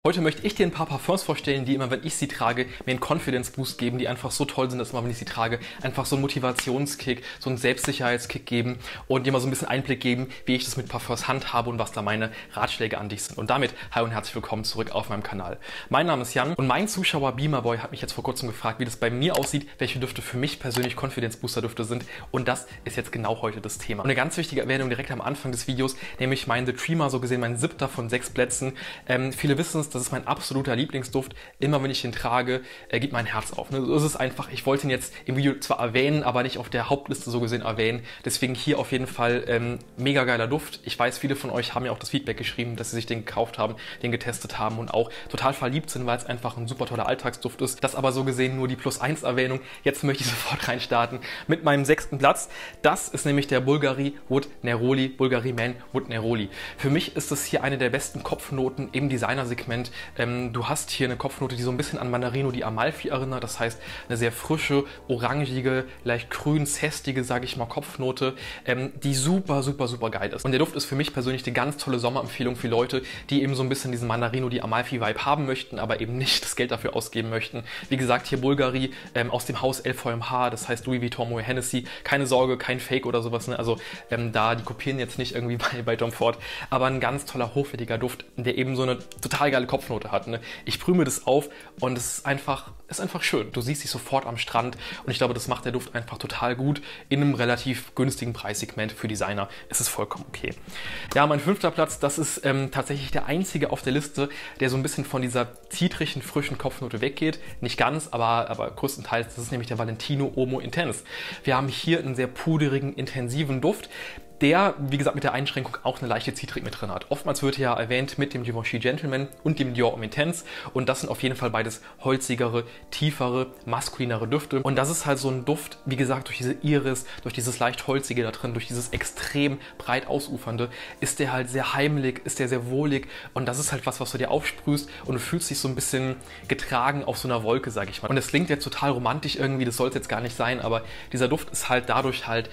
Heute möchte ich dir ein paar Parfums vorstellen, die immer, wenn ich sie trage, mir einen Confidence Boost geben, die einfach so toll sind, dass immer, wenn ich sie trage, einfach so einen Motivationskick, so einen Selbstsicherheitskick geben und dir mal so ein bisschen Einblick geben, wie ich das mit Parfums handhabe und was da meine Ratschläge an dich sind. Und damit, hi und herzlich willkommen zurück auf meinem Kanal. Mein Name ist Jan und mein Zuschauer Beamerboy hat mich jetzt vor kurzem gefragt, wie das bei mir aussieht, welche Düfte für mich persönlich Confidence Booster Düfte sind, und das ist jetzt genau heute das Thema. Und eine ganz wichtige Erwähnung direkt am Anfang des Videos, nämlich mein The Tree, so gesehen mein 7. von 6 Plätzen. Viele wissen es, das ist mein absoluter Lieblingsduft. Immer wenn ich ihn trage, geht mein Herz auf. So ist es einfach. Ich wollte ihn jetzt im Video zwar erwähnen, aber nicht auf der Hauptliste so gesehen erwähnen. Deswegen hier auf jeden Fall mega geiler Duft. Ich weiß, viele von euch haben ja auch das Feedback geschrieben, dass sie sich den gekauft haben, den getestet haben und auch total verliebt sind, weil es einfach ein super toller Alltagsduft ist. Das aber so gesehen nur die +1 Erwähnung. Jetzt möchte ich sofort reinstarten mit meinem 6. Platz. Das ist nämlich der Bulgari Wood Neroli, Bulgari Man Wood Neroli. Für mich ist es hier eine der besten Kopfnoten im Designer-Segment. Du hast hier eine Kopfnote, die so ein bisschen an Mandarino di Amalfi erinnert. Das heißt, eine sehr frische, orangige, leicht grün, zestige, sage ich mal, Kopfnote, die super, super, super geil ist. Und der Duft ist für mich persönlich eine ganz tolle Sommerempfehlung für Leute, die eben so ein bisschen diesen Mandarino di Amalfi-Vibe haben möchten, aber eben nicht das Geld dafür ausgeben möchten. Wie gesagt, hier Bulgari aus dem Haus LVMH, das heißt Louis Vuitton Moet Hennessy. Keine Sorge, kein Fake oder sowas. Ne? Also die kopieren jetzt nicht irgendwie bei Tom Ford, aber ein ganz toller, hochwertiger Duft, der eben so eine total geile Kopfnote hat. Ne? Ich sprühe mir das auf und es ist einfach schön. Du siehst dich sofort am Strand und ich glaube, das macht der Duft einfach total gut in einem relativ günstigen Preissegment. Für Designer ist es vollkommen okay. Ja, mein 5. Platz, das ist tatsächlich der einzige auf der Liste, der so ein bisschen von dieser zitrigen, frischen Kopfnote weggeht. Nicht ganz, aber größtenteils. Das ist nämlich der Valentino Uomo Intense. Wir haben hier einen sehr puderigen, intensiven Duft, der, wie gesagt, mit der Einschränkung auch eine leichte Zitrik mit drin hat. Oftmals wird ja erwähnt mit dem Givenchy Gentleman und dem Dior Homme Intense, und das sind auf jeden Fall beides holzigere, tiefere, maskulinere Düfte. Und das ist halt so ein Duft, wie gesagt, durch diese Iris, durch dieses leicht holzige da drin, durch dieses extrem breit ausufernde, ist der halt sehr heimelig, ist der sehr wohlig, und das ist halt was du dir aufsprühst und du fühlst dich so ein bisschen getragen auf so einer Wolke, sag ich mal. Und das klingt jetzt total romantisch irgendwie, das soll es jetzt gar nicht sein, aber dieser Duft ist halt dadurch halt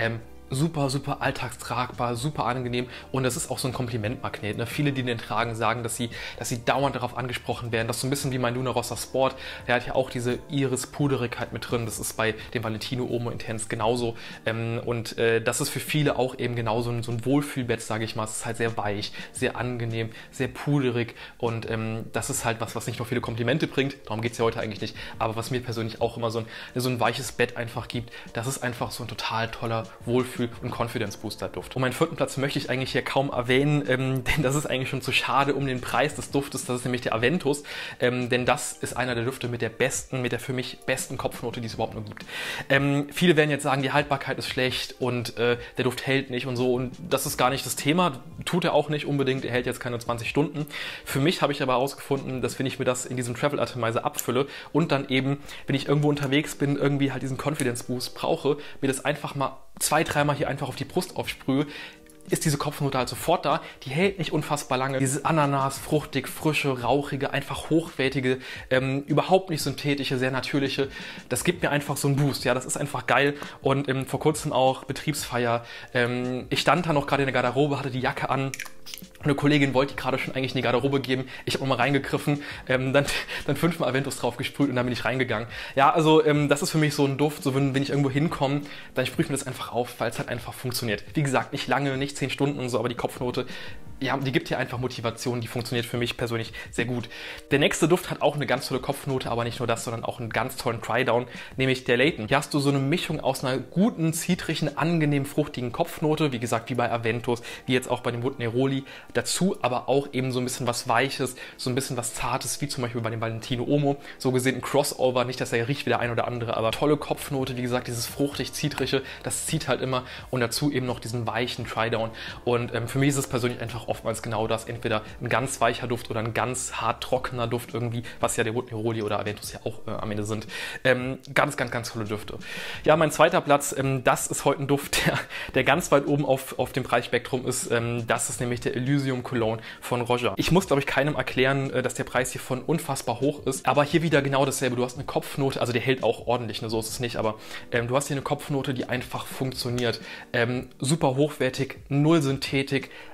super, super alltagstragbar, super angenehm, und das ist auch so ein Komplimentmagnet. Ne? Viele, die den tragen, sagen, dass sie dauernd darauf angesprochen werden. Das ist so ein bisschen wie mein Luna Rossa Sport. Der hat ja auch diese Iris-Puderigkeit mit drin. Das ist bei dem Valentino Uomo Intense genauso. Das ist für viele auch eben genauso so ein Wohlfühlbett, sage ich mal. Es ist halt sehr weich, sehr angenehm, sehr puderig, und das ist halt was nicht nur viele Komplimente bringt. Darum geht es ja heute eigentlich nicht. Aber was mir persönlich auch immer so ein weiches Bett einfach gibt, das ist einfach so ein total toller Wohlfühl und Confidence Booster Duft. Und meinen 4. Platz möchte ich eigentlich hier kaum erwähnen, denn das ist eigentlich schon zu schade um den Preis des Duftes. Das ist nämlich der Aventus, denn das ist einer der Düfte mit der für mich besten Kopfnote, die es überhaupt nur gibt. Viele werden jetzt sagen, die Haltbarkeit ist schlecht und der Duft hält nicht und so, und das ist gar nicht das Thema. Tut er auch nicht unbedingt, er hält jetzt keine 20 Stunden. Für mich habe ich aber herausgefunden, dass wenn ich mir das in diesem Travel Atomizer abfülle und dann eben, wenn ich irgendwo unterwegs bin, irgendwie halt diesen Confidence Boost brauche, mir das einfach mal 2-3 Mal hier einfach auf die Brust aufsprühe, ist diese Kopfnote halt sofort da. Die hält nicht unfassbar lange. Dieses Ananas, fruchtig, frische, rauchige, einfach hochwertige, überhaupt nicht synthetische, sehr natürliche, das gibt mir einfach so einen Boost. Ja, das ist einfach geil. Und vor kurzem auch Betriebsfeier. Ich stand da noch gerade in der Garderobe, hatte die Jacke an. Eine Kollegin wollte die gerade schon eigentlich in die Garderobe geben. Ich habe mal reingegriffen, dann 5-mal Aventus drauf gesprüht und dann bin ich reingegangen. Ja, also das ist für mich so ein Duft, so wenn ich irgendwo hinkomme, dann sprühe ich mir das einfach auf, weil es halt einfach funktioniert. Wie gesagt, nicht lange, nicht 10 Stunden und so, aber die Kopfnote, ja, die gibt hier einfach Motivation, die funktioniert für mich persönlich sehr gut. Der nächste Duft hat auch eine ganz tolle Kopfnote, aber nicht nur das, sondern auch einen ganz tollen Dry-Down, nämlich der Layton. Hier hast du so eine Mischung aus einer guten, zitrigen, angenehm fruchtigen Kopfnote, wie gesagt, wie bei Aventus, wie jetzt auch bei dem Wood Neroli. Dazu aber auch eben so ein bisschen was Weiches, so ein bisschen was Zartes, wie zum Beispiel bei dem Valentino Uomo. So gesehen ein Crossover, nicht, dass er riecht wie der ein oder andere, aber tolle Kopfnote, wie gesagt, dieses fruchtig-zitrige, das zieht halt immer, und dazu eben noch diesen weichen Dry-Down. Und für mich ist es persönlich einfach oftmals genau das, entweder ein ganz weicher Duft oder ein ganz hart trockener Duft irgendwie, was ja der Wood Neroli oder Aventus ja auch am Ende sind. Ganz, ganz, ganz tolle Düfte. Ja, mein 2. Platz, das ist heute ein Duft, der ganz weit oben auf dem Preisspektrum ist. Das ist nämlich der Elysium Cologne von Roger. Ich muss, glaube ich, keinem erklären, dass der Preis hiervon unfassbar hoch ist, aber hier wieder genau dasselbe. Du hast eine Kopfnote, also der hält auch ordentlich, ne, so ist es nicht, aber du hast hier eine Kopfnote, die einfach funktioniert. Super hochwertig, null Synthetik,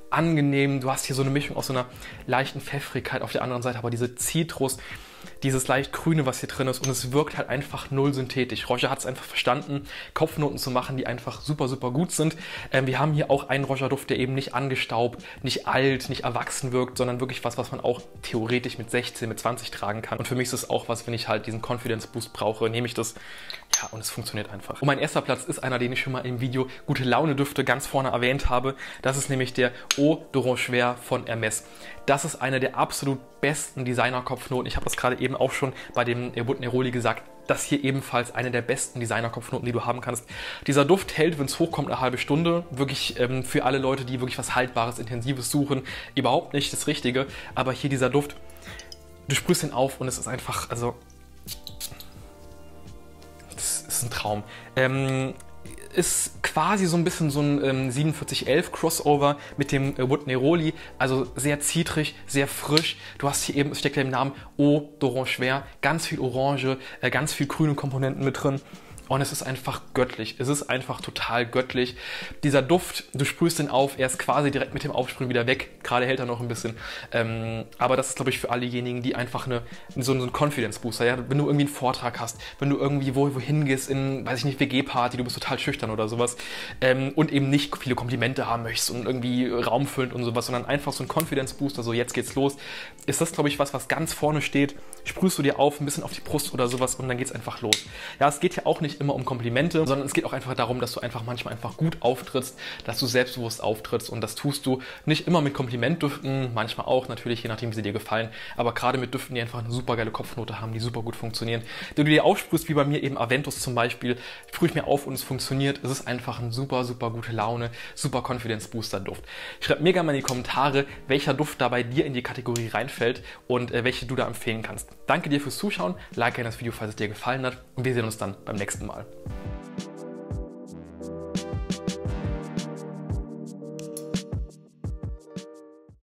angenehm. Du hast hier so eine Mischung aus so einer leichten Pfeffrigkeit auf der anderen Seite, aber diese Zitrus, dieses leicht Grüne, was hier drin ist, und es wirkt halt einfach null synthetisch. Roger hat es einfach verstanden, Kopfnoten zu machen, die einfach super, super gut sind. Wir haben hier auch einen Roger-Duft, der eben nicht angestaubt, nicht alt, nicht erwachsen wirkt, sondern wirklich was man auch theoretisch mit 16, mit 20 tragen kann. Und für mich ist es auch was, wenn ich halt diesen Confidence Boost brauche, nehme ich das. Ja, und es funktioniert einfach. Und mein erster Platz ist einer, den ich schon mal im Video Gute Laune Düfte ganz vorne erwähnt habe. Das ist nämlich der Eau d'Orangerie von Hermès. Das ist eine der absolut besten Designer-Kopfnoten. Ich habe das gerade eben auch schon bei dem Wood Neroli gesagt. Das hier ebenfalls eine der besten Designer-Kopfnoten, die du haben kannst. Dieser Duft hält, wenn es hochkommt, eine halbe Stunde. Wirklich für alle Leute, die wirklich was Haltbares, Intensives suchen, überhaupt nicht das Richtige. Aber hier dieser Duft, du sprühst ihn auf und es ist einfach, also, das ist ein Traum. Ist quasi so ein bisschen so ein 4711 Crossover mit dem Wood Neroli, also sehr zitrig, sehr frisch. Du hast hier eben, es steckt ja im Namen Eau d'Orangerie, ganz viel Orange, ganz viel grüne Komponenten mit drin. Und es ist einfach göttlich. Es ist einfach total göttlich. Dieser Duft, du sprühst ihn auf, er ist quasi direkt mit dem Aufsprühen wieder weg. Gerade hält er noch ein bisschen. Aber das ist, glaube ich, für allejenigen, die einfach so einen Confidence-Booster, ja? Wenn du irgendwie einen Vortrag hast, wenn du irgendwie wohin gehst in, weiß ich nicht, WG-Party, du bist total schüchtern oder sowas und eben nicht viele Komplimente haben möchtest und irgendwie raumfüllend und sowas, sondern einfach so ein Confidence-Booster, so jetzt geht's los, ist das, glaube ich, was ganz vorne steht. Sprühst du dir auf, ein bisschen auf die Brust oder sowas und dann geht's einfach los. Ja, es geht ja auch nicht immer um Komplimente, sondern es geht auch einfach darum, dass du einfach manchmal einfach gut auftrittst, dass du selbstbewusst auftrittst, und das tust du nicht immer mit Komplimentdüften, manchmal auch natürlich, je nachdem wie sie dir gefallen, aber gerade mit Düften, die einfach eine super geile Kopfnote haben, die super gut funktionieren. Wenn du dir aufsprühst, wie bei mir eben Aventus zum Beispiel, sprühe ich mir auf und es funktioniert. Es ist einfach ein super, super gute Laune, super Confidence Booster Duft. Schreib mir gerne mal in die Kommentare, welcher Duft da bei dir in die Kategorie reinfällt und welche du da empfehlen kannst. Danke dir fürs Zuschauen, like gerne das Video, falls es dir gefallen hat, und wir sehen uns dann beim nächsten Mal.